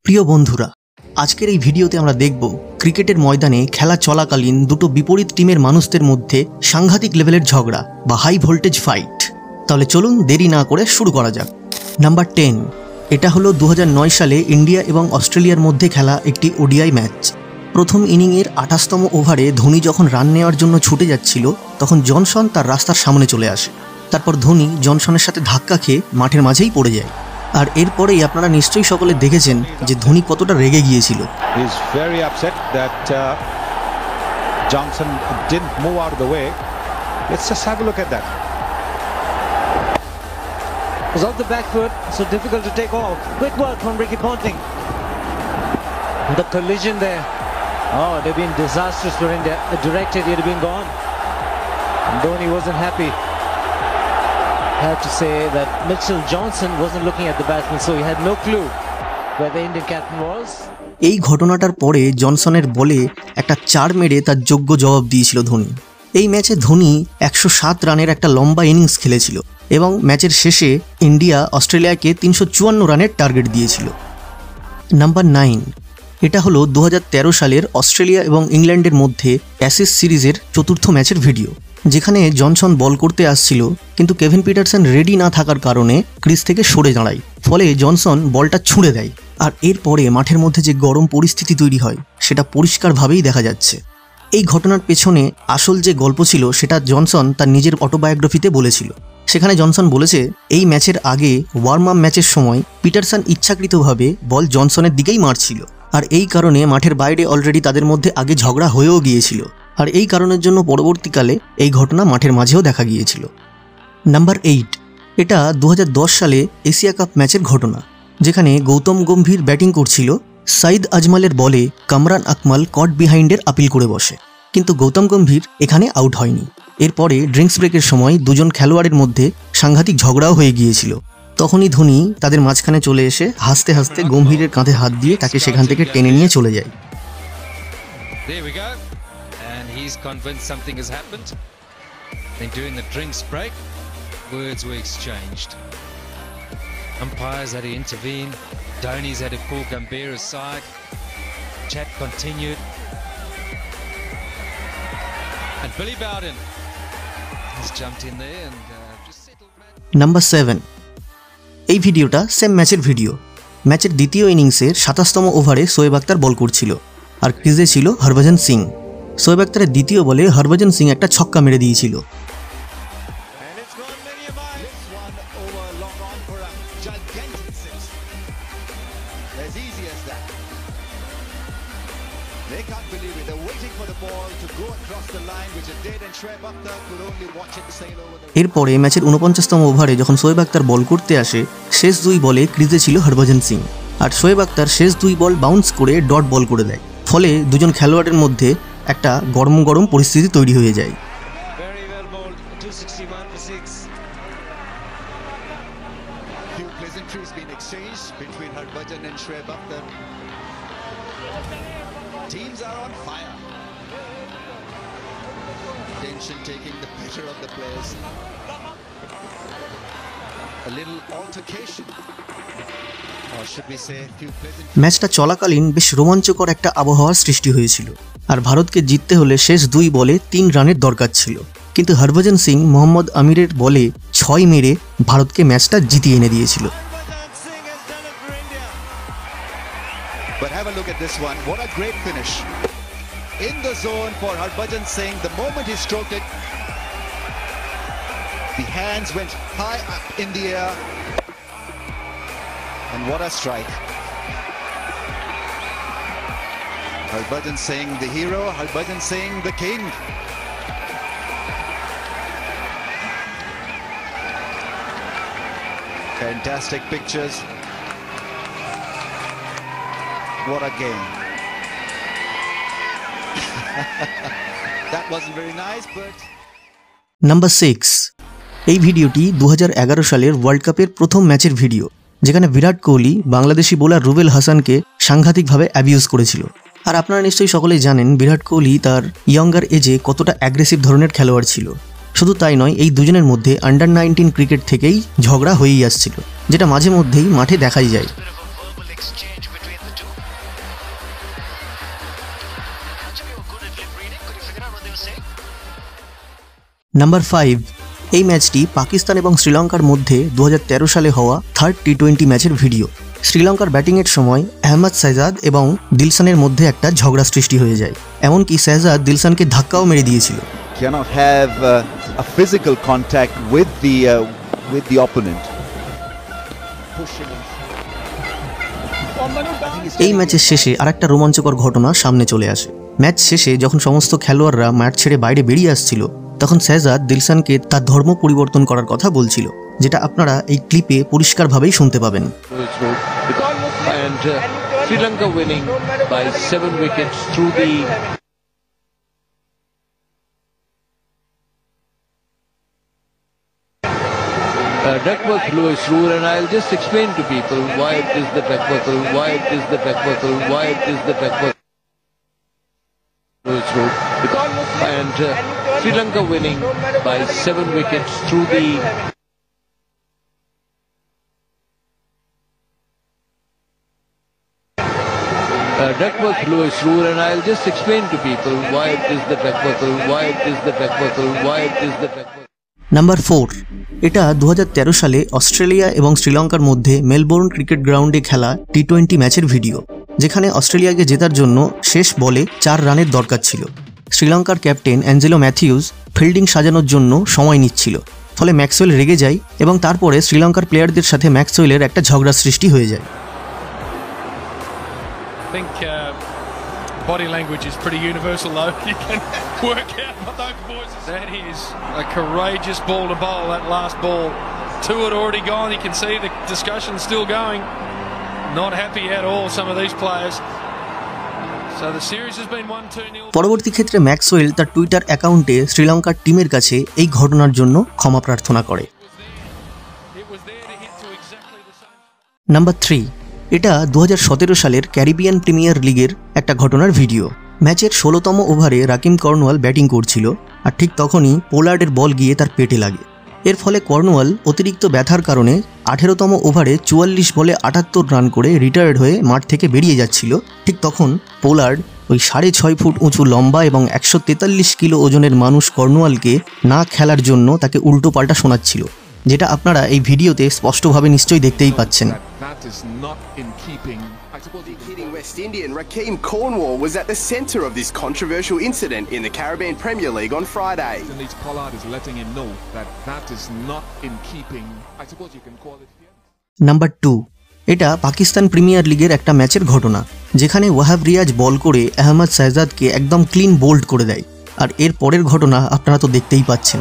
প্রিয় বন্ধুরা, আজকের এই ভিডিওতে আমরা দেখব ক্রিকেটের ময়দানে খেলা চলাকালীন দুটো বিপরীত টিমের মানুষদের মধ্যে সাংঘাতিক লেভেলের ঝগড়া বা হাই ভোল্টেজ ফাইট। তাহলে চলুন দেরি না করে শুরু করা যাক। নাম্বার 10, এটা হলো 2009 সালে ইন্ডিয়া এবং অস্ট্রেলিয়ার মধ্যে খেলা একটি ওডিআই ম্যাচ। প্রথম ইনিংয়ের 28তম ওভারে ধোনি যখন রান নেওয়ার জন্য ছুটে যাচ্ছিল, তখন জনসন তার রাস্তার সামনে চলে আসে। তারপর ধোনি জনসনের সাথে ধাক্কা খেয়ে মাঠের মাঝেই পড়ে যায়। আর এরপরেই আপনারা নিশ্চয়ই সকলে দেখেছেন যে ধোনি কতটা রেগে গিয়েছিল। Johnson didn't move out of the way. Let's just have a look at that. It was off the back foot, so difficult to take off. Quick work from Ricky Ponting. The collision there. Oh, it had been disastrous for India. Directed, it had been gone. And Dhoni wasn't happy. I have to say that Mitchell Johnson wasn't looking at the batsman, so he had no clue where the Indian captain was. এই ঘটনাটার পরে জনসনের বলে একটা 4 মেরে তার যোগ্য জবাব দিয়েছিল ধোনি। এই ম্যাচে ধোনি 107 রানের একটা লম্বা ইনিংস খেলেছিল এবং ম্যাচের শেষে ইন্ডিয়া অস্ট্রেলিয়াকে 354 রানের টার্গেট দিয়েছিল। নাম্বার 9, এটা হলো 2013 সালের অস্ট্রেলিয়া এবং ইংল্যান্ডের মধ্যে অ্যাশেজ সিরিজের চতুর্থ ম্যাচের ভিডিও, যেখানে জনসন বল করতে আসছিল, কিন্তু কেভিন পিটারসন রেডি না থাকার কারণে ক্রিজ থেকে সরে দাঁড়ায়। ফলে জনসন বলটা ছুঁড়ে দেয়। আর এরপরে মাঠের মধ্যে যে গরম পরিস্থিতি তৈরি হয় সেটা পরিষ্কারভাবেই দেখা যাচ্ছে। এই ঘটনার পেছনে আসল যে গল্প ছিল সেটা জনসন তার নিজের অটোবায়োগ্রাফিতে বলেছিল। সেখানে জনসন বলেছে, এই ম্যাচের আগে ওয়ার্ম আপ ম্যাচের সময় পিটারসন ইচ্ছাকৃতভাবে বল জনসনের দিকেই মারছিল, আর এই কারণে মাঠের বাইরে অলরেডি তাদের মধ্যে আগে ঝগড়া হয়েও গিয়েছিল। আর এই কারণের জন্য পরবর্তীকালে এই ঘটনা মাঠের মাঝেও দেখা গিয়েছিল। নাম্বার 8, এটা 2010 সালে এশিয়া কাপ ম্যাচের ঘটনা, যেখানে গৌতম গম্ভীর ব্যাটিং করছিল। সাইদ আজমালের বলে কামরান আকমাল কট বিহাইন্ডের আপিল করে বসে, কিন্তু গৌতম গম্ভীর এখানে আউট হয়নি। এরপরে ড্রিঙ্কস ব্রেকের সময় দুজন খেলোয়াড়ের মধ্যে সাংঘাতিক ঝগড়াও হয়ে গিয়েছিল। তখনই ধোনি তাদের মাঝখানে চলে এসে হাসতে হাসতে গম্ভীরের কাঁধে হাত দিয়ে তাকে সেখান থেকে টেনে নিয়ে চলে যায়। He's convinced something has happened. Then during the drinks break, words were exchanged. Umpires had to intervene. Dhoni's had to pull Gambhir aside. Chat continued. And Billy Bowden has jumped in there and just settled matters. Number 7, এই ভিডিওটা same ম্যাচের video. ম্যাচের দ্বিতীয় ইনিংসের 27তম ওভারে শোয়েব আখতার বল করছিল, আর ক্রিজে ছিল হরভজন সিং। শোয়েব আখতারের দ্বিতীয় বলে হরভজন সিং একটা ছক্কা মেরে দিয়েছিল। এরপরে ম্যাচের 49তম ওভারে যখন শোয়েব আখতার বল করতে আসে, শেষ 2 বলে ক্রিজে ছিল হরভজন সিং, আর শোয়েব আখতার শেষ 2 বল বাউন্স করে ডট বল করে দেয়। ফলে দুজন খেলোয়াড়ের মধ্যে একটা গরম গরম পরিস্থিতি তৈরি হয়ে যায়। ম্যাচটা চলাকালীন বেশ রোমাঞ্চকর একটা আবহাওয়ার সৃষ্টি হয়েছিল, আর ভারতকে জিততে হলে শেষ 2 বলে 3 রানের দরকার ছিল। কিন্তু হরভজন সিং মোহাম্মদ আমিরের বলে 6 মেরে ভারতকে ম্যাচটা জিতিয়ে এনে দিয়েছিল। But have a look at this one. What a great finish. In the zone for Harbhajan Singh. The moment he stroked it, the hands went high up in the air. And what a strike. Harbhajan Singh, the hero. Harbhajan Singh, the king. Fantastic pictures. What a game. That wasn't very nice, but... number 6, এই ভিডিওটি 2011 সালের world কাপের প্রথম ম্যাচের video, যেখানে Virat Kohli Bangladeshi bowler Rubel হাসানকে সাংঘাতিকভাবে abuse করেছিল। আর আপনারা নিশ্চয়ই সকলেই জানেন বিরাট কোহলি তার ইয়ঙ্গার এজে কতটা অ্যাগ্রেসিভ ধরনের খেলোয়াড় ছিল। শুধু তাই নয়, এই দুজনের মধ্যে আন্ডার 19 ক্রিকেট থেকেই ঝগড়া হয়েই আসছিল, যেটা মাঝে মধ্যেই মাঠে দেখাই যায়। নাম্বার 5, এই ম্যাচটি পাকিস্তান এবং শ্রীলঙ্কার মধ্যে 2013 সালে হওয়া থার্ড টি20 ম্যাচের ভিডিও। শ্রীলঙ্কার ব্যাটিংয়ের সময় আহমদ শাহজাদ এবং দিলশানের মধ্যে একটা ঝগড়া সৃষ্টি হয়ে যায়, এমনকি শাহজাদ দিলশানকে ধাক্কাও মেরে দিয়েছিল। Cannot have a physical contact with the opponent. এই ম্যাচের শেষে আরেকটা রোমাঞ্চকর ঘটনা সামনে চলে আসে। ম্যাচ শেষে যখন সমস্ত খেলোয়াড়রা মাঠ ছেড়ে বাইরে বেরিয়ে আসছিল, তখন শাহজাদ দিলশানকে তার ধর্ম পরিবর্তন করার কথা বলছিল, যেটা আপনারা এই ক্লিপে পরিষ্কারভাবেই শুনতে পাবেন। Sri-Lanka winning by 7 wickets through the Duckworth Lewis rule, and I'll just explain to people why it is the Duckworth rule, why it is the Duckworth rule, why it is the Duckworth Lewis rule. And Sri Lanka winning by 7 wickets through the Duckworth Lewis rule, and I'll just explain to people why it is the Duckworth rule, why it is the Duckworth rule, why it is the Duckworth. Number 4, এটা 2013 সালে Australia এবং শ্রীলঙ্কার মধ্যে Melbourne cricket গ্রাউন্ডে খেলা T20 ম্যাচের video, যেখানে অস্ট্রেলিয়াকে জেতার জন্য শেষ বলে 4 রানের দরকার ছিল। শ্রীলঙ্কার ক্যাপ্টেন অ্যাঞ্জেলো ম্যাথিউস ফিল্ডিং সাজানোর জন্য সময় নিচ্ছিল, ফলে ম্যাক্সওয়েল রেগে যায় এবং তারপরে শ্রীলঙ্কার প্লেয়ারদের সাথে ম্যাক্সওয়েলের একটা ঝগড়া সৃষ্টি হয়ে যায়। I think body language is pretty universal though. You can work out what those boys are. That is a courageous ball to bowl, that last ball. 2 had already gone. You can see the discussion still going. Not happy at all, some of these players. So the series has been 1-2-0. পরবর্তী ক্ষেত্রে Maxwell তার Twitter অ্যাকাউন্টে শ্রীলঙ্কার টিমের কাছে এই ঘটনার জন্য ক্ষমা প্রার্থনা করে। নাম্বার 3, এটা 2017 সালের ক্যারিবিয়ান প্রিমিয়ার লিগের একটা ঘটনার ভিডিও। ম্যাচের 16তম ওভারে রাকিম কর্নওয়াল ব্যাটিং করছিল, আর ঠিক তখনই পোলার্ডের বল গিয়ে তার পেটে লাগে। এর ফলে কর্নওয়াল অতিরিক্ত ব্যথার কারণে 18তম ওভারে 44 বলে 78 রান করে রিটায়ার্ড হয়ে মাঠ থেকে বেরিয়ে যাচ্ছিল। ঠিক তখন পোলার্ড ওই 6.5 ফুট উঁচু লম্বা এবং 143 কিলো ওজনের মানুষ কর্নওয়ালকে না খেলার জন্য তাকে উল্টো পাল্টা শোনাচ্ছিল, যেটা আপনারা এই ভিডিওতে স্পষ্টভাবে নিশ্চয়ই দেখতেই পাচ্ছেন। The hitting West Indian Rakeem Cornwall was at the centre of this controversial incident in the Caribbean Premier League on Friday. Pollard is letting him know that that is not in keeping. I suppose you can call it here. Number 2, এটা Pakistan premier লিগের একটা ম্যাচের ঘটনা, যেখানে ওয়াহাব রিয়াজ বল করে আহমদ শাহজাদকে একদম clean bold করে দেয়, আর এর পরের ঘটনা আপনারা তো দেখতেই পাচ্ছেন।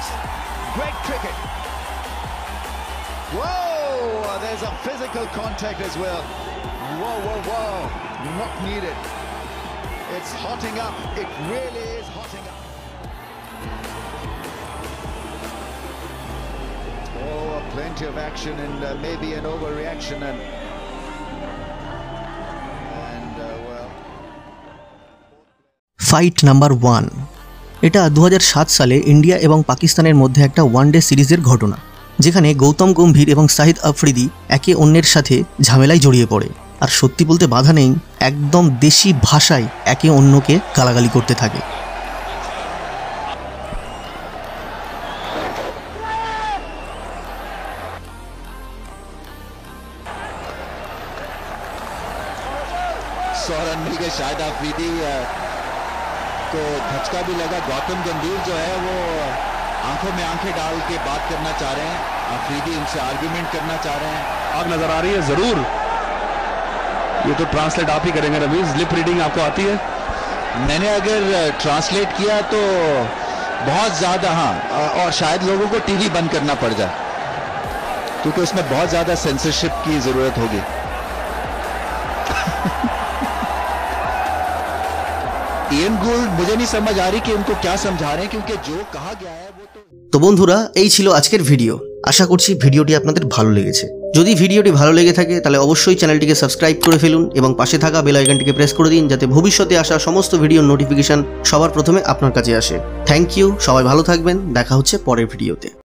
Contact as well. Whoa. Not needed. It's hotting up. It really is hotting up. Oh, plenty of action and maybe an overreaction and well. Fight number 1, এটা 2007 সালে ইন্ডিয়া এবং পাকিস্তানের মধ্যে একটা ওয়ানডে সিরিজের ঘটনা, যেখানে গৌতম গম্ভীর এবং শাহিদ আফ্রিদি একে অন্যের সাথে ঝামেলায় জড়িয়ে পড়ে, আর সত্যি বলতে বাধা নেই, একদম দেশি ভাষায় একে অন্যকে গালাগালি করতে থাকে। रन मिल गए शाहिद आफरीदी को धचका भी लगा। गौतम गंभीर जो है वो आंखों में आंखें डाल के बात करना चाह रहे हैं, आफरीदी उनसे आर्गुमेंट करना चाह रहे हैं। आग नजर आ रही है जरूर, ये तो ट्रांसलेट आप ही करेंगे रवीज, लिप रीडिंग आपको आती है? मैंने अगर ट्रांसलेट किया तो बहुत ज्यादा, हाँ, और शायद लोगों को टीवी बंद करना पड़ जाए क्योंकि उसमें बहुत ज्यादा सेंसरशिप की जरूरत होगी। इयन गोल्ड मुझे नहीं समझ आ रही कि उनको क्या समझा रहे हैं, क्योंकि जो कहा गया है वो তো বন্ধুরা, এই ছিল আজকের ভিডিও। আশা করছি ভিডিওটি আপনাদের ভালো লেগেছে। যদি ভিডিওটি ভালো লেগে থাকে তাহলে অবশ্যই চ্যানেলটিকে সাবস্ক্রাইব করে ফেলুন এবং পাশে থাকা বেল আইকনটিকে প্রেস করে দিন, যাতে ভবিষ্যতে আসা সমস্ত ভিডিওর নোটিফিকেশন সবার প্রথমে আপনার কাছে আসে। থ্যাংক ইউ, সবাই ভালো থাকবেন, দেখা হচ্ছে পরের ভিডিওতে।